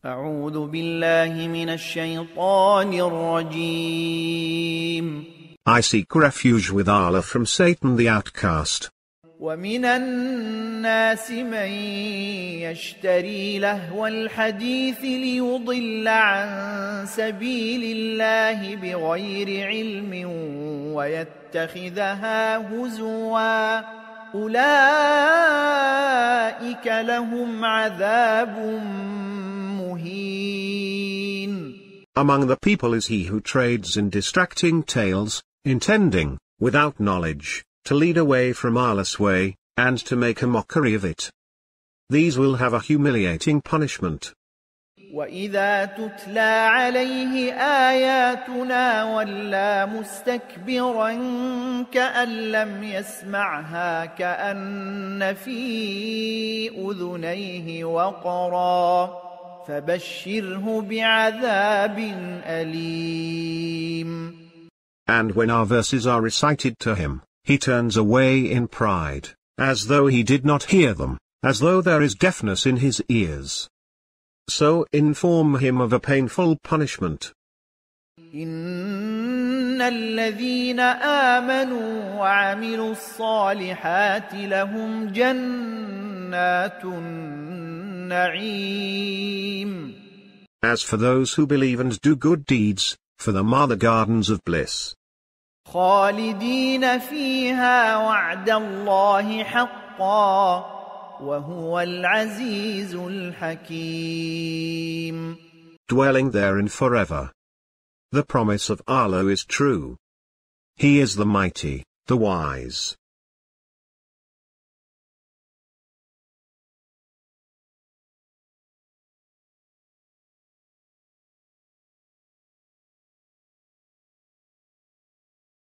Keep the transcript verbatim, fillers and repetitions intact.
أعوذ بالله من الشيطان الرجيم. I seek refuge with Allah from Satan the outcast. ومن الناس من يشتري لهو الحديث ليضل عن سبيل الله بغير علم ويتخذها هزوا أولئك لهم عذاب مهين. Among the people is he who trades in distracting tales, intending, without knowledge, to lead away from Allah's way, and to make a mockery of it. These will have a humiliating punishment. وَإِذَا تُتْلَى عَلَيْهِ آيَاتُنَا وَلَّى مُسْتَكْبِرًا كَأَن لَّمْ يَسْمَعْهَا كَأَنَّ فِي أُذُنَيْهِ وَقْرًا فَبَشِّرْهُ بِعَذَابٍ أَلِيمٍ. And when our verses are recited to him, he turns away in pride, as though he did not hear them, as though there is deafness in his ears. So inform him of a painful punishment. إِنَّ الَّذِينَ آمَنُوا وَعَمِلُوا الصَّالِحَاتِ لَهُمْ جَنَّاتُ النَّعِيمِ. As for those who believe and do good deeds, for them are the gardens of bliss. خالدين فيها وعد الله حقا وهو العزيز الحكيم. Dwelling therein forever. The promise of Allah is true. He is the mighty, the wise.